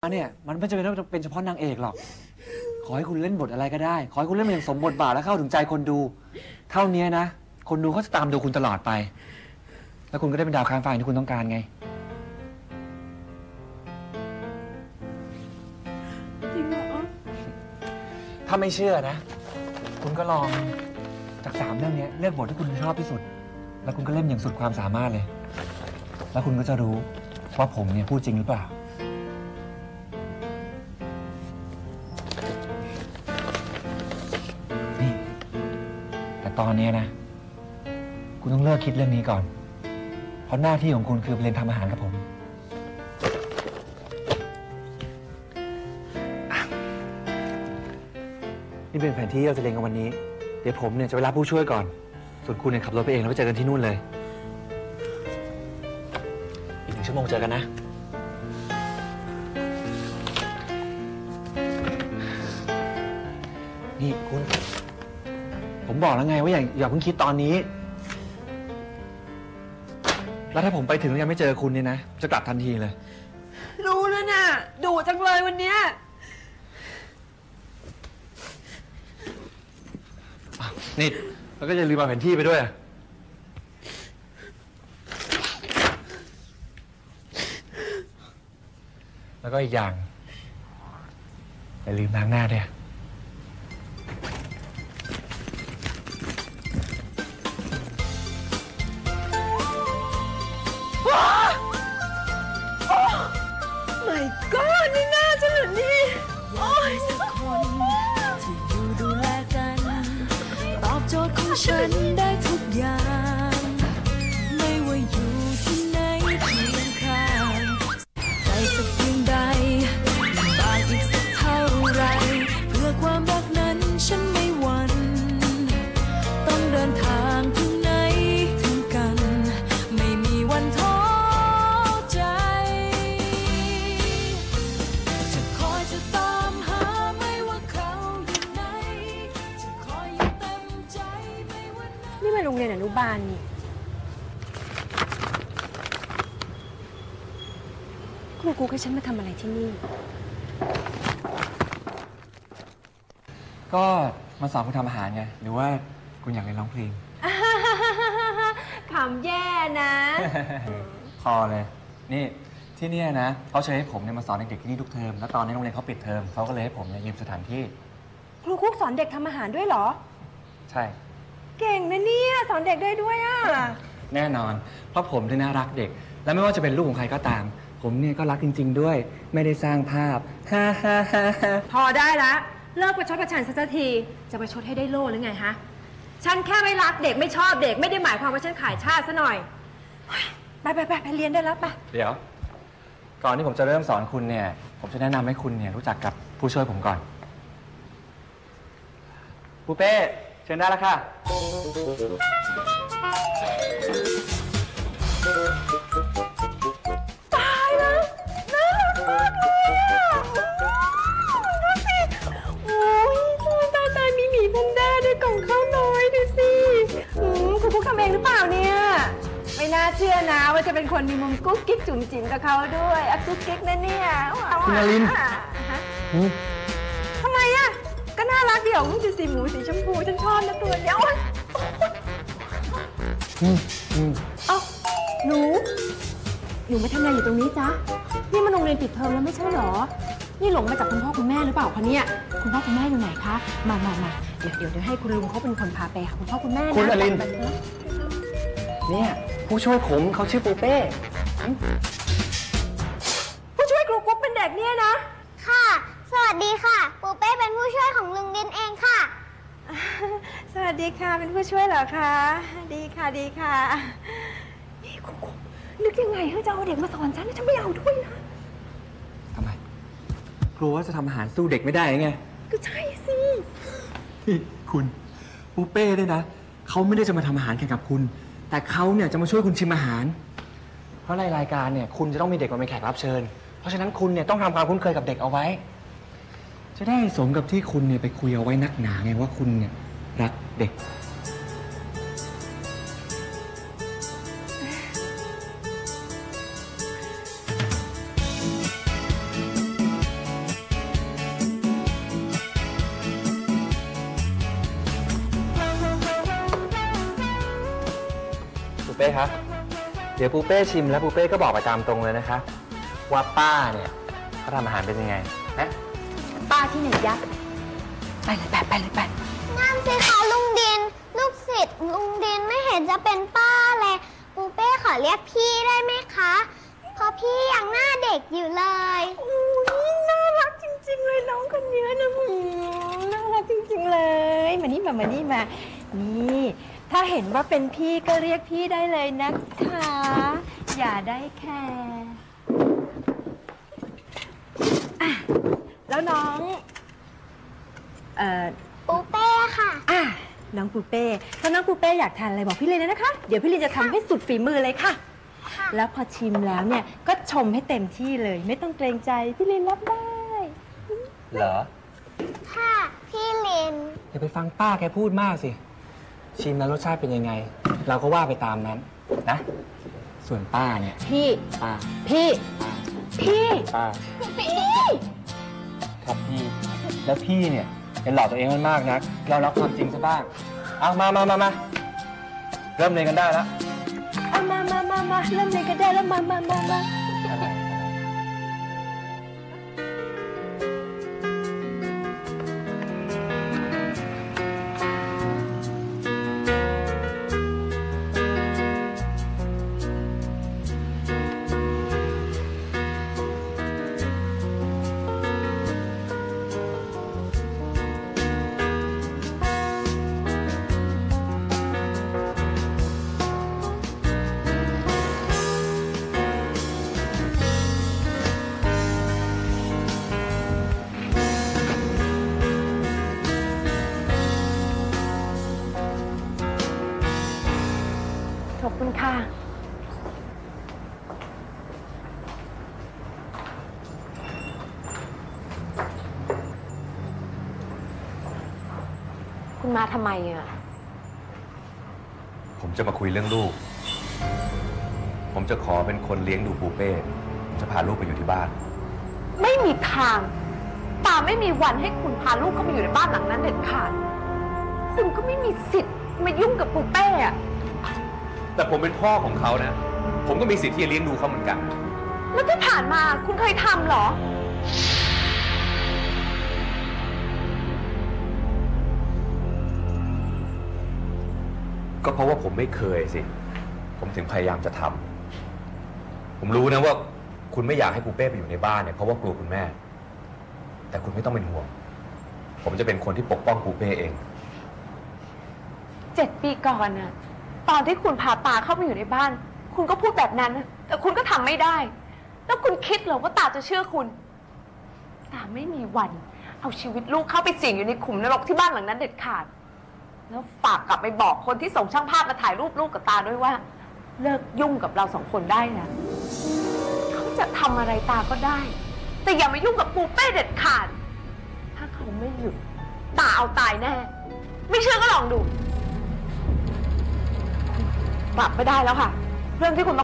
เนี่ยมันไม่จำเป็นต้องเป็นเฉพาะนางเอกหรอกขอให้คุณเล่นบทอะไรก็ได้ขอให้คุณเล่นมันอย่างสมบทบาทและเข้าถึงใจคนดูเท่านี้นะคนดูเขาจะตามดูคุณตลอดไปแล้วคุณก็ได้เป็นดาวค้างฟ้าที่คุณต้องการไงจริงเหรอถ้าไม่เชื่อนะคุณก็ลองจาก3 เรื่องนี้เลือกบทที่คุณชอบที่สุดแล้วคุณก็เล่นอย่างสุดความสามารถเลยแล้วคุณก็จะรู้ว่าผมเนี่ยพูดจริงหรือเปล่านี่แต่ตอนนี้นะคุณต้องเลิกคิดเรื่องนี้ก่อนเพราะหน้าที่ของคุณคือไปเรียนทำอาหารกับผมนี่เป็นแผนที่เราจะเรียนกันวันนี้เดี๋ยวผมเนี่ยจะไปรับผู้ช่วยก่อนส่วนคุณเนี่ยขับรถไปเองแล้วไปเจอกันที่นู่นเลยอีก1 ชั่วโมงเจอกันนะนี่คุณผมบอกแล้วไงว่าอย่าเพิ่งคิดตอนนี้แล้วถ้าผมไปถึงแล้วยังไม่เจอคุณเนี่ยนะจะกลับทันทีเลยรู้แล้วน่ะดุจังเลยวันเนี้ยนี่แล้วก็จะลืมเอาแผนที่ไปด้วยแล้วก็อีกอย่างอย่าลืมล้างหน้าด้วยไม่ก็นี่หน้าฉันเหรอนี่โอ้ยสักคนที่อยู่ดูแลกันตอบโจทย์ของฉันได้ทุกอย่างไม่ว่าอยู่ที่ไหนเพียงข้างใจสักเพียงใดลำบากอีกสักเท่าไรเพื่อความรักนั้นฉันไม่หวั่นต้องเดินทางถึงไหนถึงกันไม่มีวันท้อใจจะคอยจะตามหาไม่ว่าเขาอยู่ไหนจะคอยอยู่เต็มใจไม่ว่านี่มาโรงเรียนอนุบาลนี่ครูกูให้ฉันมาทำอะไรที่นี่ก็มาสอนคุณทำอาหารไงหรือว่าคุณอยากเรียนร้องเพลงขำแย่นะพอเลยนี่ที่นี่นะเขาเชิญให้ผมเนี่ยมาสอนเด็กๆที่นี่ทุกเทอมแล้วตอนนี้โรงเรียนเขาปิดเทอมเขาก็เลยให้ผมเนี่ยยืมสถานที่ครูคุกสอนเด็กทำอาหารด้วยเหรอใช่เก่งนะเนี่ยสอนเด็กได้ด้วยอ่ะแน่นอนเพราะผมเนี่ยน่ารักเด็กและไม่ว่าจะเป็นลูกของใครก็ตามผมเนี่ยก็รักจริงๆด้วยไม่ได้สร้างภาพฮ่าฮ่าฮ่าฮ่าพอได้ละเลิกประชดประชันสักทีจะประชดให้ได้โล่หรือไงฮะฉันแค่ไม่รักเด็กไม่ชอบเด็กไม่ได้หมายความว่าฉันขายชาติซะหน่อยไปเรียนได้แล้วไปเดี๋ยวก่อนที่ผมจะเริ่มสอนคุณเนี่ยผมจะแนะนำให้คุณเนี่ยรู้จักกับผู้ช่วยผมก่อนปูเป้เชิญได้แล้วค่ะตายแล้วน่ารักมากเลยอ่ะดูสิโอ้ยตายมีหมีแพนด้าด้วยกล่องข้าวน้อยดูสิคุณคุกทำเองหรือเปล่าเนี่ยไม่น่าเชื่อนะว่าจะเป็นคนมีมุมกุ๊กกิ๊กจุ๋มจิ๋มกับเขาด้วยกุ๊กกิ๊กนะเนี่ยคุณอลินทำไมอ่ะก็น่ารักเดี๋ยวลูกสีหมูสีชมพูฉันชอบนะตัวเดียวเอ้าหนูมาทำอะไรอยู่ตรงนี้จ๊ะนี่มันโรงเรียนปิดเทอมแล้วไม่ใช่หรอนี่หลงมาจากคุณพ่อคุณแม่หรือเปล่าคะเนี่ยคุณพ่อคุณแม่อยู่ไหนคะมาเดี๋ยวให้คุณลุงเขาเป็นคนพาไปหาคุณพ่อคุณแม่นะคุณอลินเนี่ยผู้ช่วยผมเขาชื่อปูเป้ผู้ช่วยครูกุ๊กเป็นเด็กเนี่ยนะค่ะสวัสดีค่ะปูเป้เป็นผู้ช่วยของลุงดินเองค่ะสวัสดีค่ะเป็นผู้ช่วยเหรอคะดีค่ะนี่ครูกุ๊กนึกยังไงจะเอาเด็กมาสอนฉันไม่เอาด้วยนะทำไมกลัวว่าจะทำอาหารสู้เด็กไม่ได้ไงก็ใช่สิคุณปูเป้ด้วยนะเขาไม่ได้จะมาทำอาหารแข่งกับคุณแต่เขาเนี่ยจะมาช่วยคุณชิมอาหารเพราะในรายการเนี่ยคุณจะต้องมีเด็กมาเป็นแขกรับเชิญเพราะฉะนั้นคุณเนี่ยต้องทำความคุ้นเคยกับเด็กเอาไว้จะได้สมกับที่คุณเนี่ยไปคุยเอาไว้นักหนาไงว่าคุณเนี่ยรักเด็กป้ครับเดี๋ยวปูเป้ชิมแล้วปูเป้ก็บอกไปตามตรงเลยนะคะว่าป้าเนี่ยเขาทำอาหารเป็นยังไงนะป้าที่ไหนยักษ์ไปเลยไปนั่นสิคะลุงดิน ลูกศิษย์ลุงดินไม่เห็นจะเป็นป้าเลยปูเป้ขอเรียกพี่ได้ไหมคะเพราะพี่ยังหน้าเด็กอยู่เลยน่ารักจริงๆเลยน้องคนนี้นะน่ารักจริงๆเลยมานี่มานี่ถ้าเห็นว่าเป็นพี่ก็เรียกพี่ได้เลยนะคะอย่าได้แคร์อ่ะแล้วน้องปูเป้ค่ะน้องปูเป้ถ้าน้องปูเป้อยากทานอะไรบอกพี่เลยนะคะเดี๋ยวพี่ลินจะทำให้สุดฝีมือเลยค่ะแล้วพอชิมแล้วเนี่ยก็ชมให้เต็มที่เลยไม่ต้องเกรงใจพี่ลินรับได้เหรอค่ะพี่ลินอย่าไปฟังป้าแกพูดมากสิชิมแล้วรสชาติเป็นยังไงเราก็ว่าไปตามนั้นนะส่วนป้าเนี่ยพี่ป้าป้าครับพี่แล้วพี่เนี่ยเป็นหลอกตัวเองมากนักเรารับความจริงซะบ้างเอามาเริ่มเรียนกันได้แล้วเอามาเริ่มเรียนกันได้แล้วมาอะไรขอบคุณค่ะคุณมาทำไมอ่ะผมจะมาคุยเรื่องลูกผมจะขอเป็นคนเลี้ยงดูปูเป้จะพาลูกไปอยู่ที่บ้านไม่มีทางป่าไม่มีวันให้คุณพาลูกเข้ามาอยู่ในบ้านหลังนั้นเด็ดขาดคุณก็ไม่มีสิทธิ์มายุ่งกับปูเป้อะแต่ผมเป็นพ่อของเขานะผมก็มีสิทธิ์ที่จะเลี้ยงดูเขาเหมือนกันแล้วที่ผ่านมาคุณเคยทำเหรอก็เพราะว่าผมไม่เคยสิผมถึงพยายามจะทำผมรู้นะว่าคุณไม่อยากให้ปูเป้ไปอยู่ในบ้านเนี่ยเพราะว่ากลัวคุณแม่แต่คุณไม่ต้องเป็นห่วงผมจะเป็นคนที่ปกป้องปูเป้เอง 7 ปีก่อนน่ะตอนที่คุณพาตาเข้าไปอยู่ในบ้านคุณก็พูดแบบนั้นแต่คุณก็ทำไม่ได้แล้วคุณคิดเหรอว่าตาจะเชื่อคุณตาไม่มีวันเอาชีวิตลูกเข้าไปเสี่ยงอยู่ในขุมนรกที่บ้านหลังนั้นเด็ดขาดแล้วฝากกลับไปบอกคนที่ส่งช่างภาพมาถ่ายรูปลูกกับตาด้วยว่าเลิกยุ่งกับเรา2 คนได้นะเขาจะทำอะไรตาก็ได้แต่อย่ามายุ่งกับปูเป้เด็ดขาดถ้าเขาไม่หยุดตาเอาตายแน่ไม่เชื่อก็ลองดูกลับไม่ได้แล้วค่ะเรื่องที่คุณ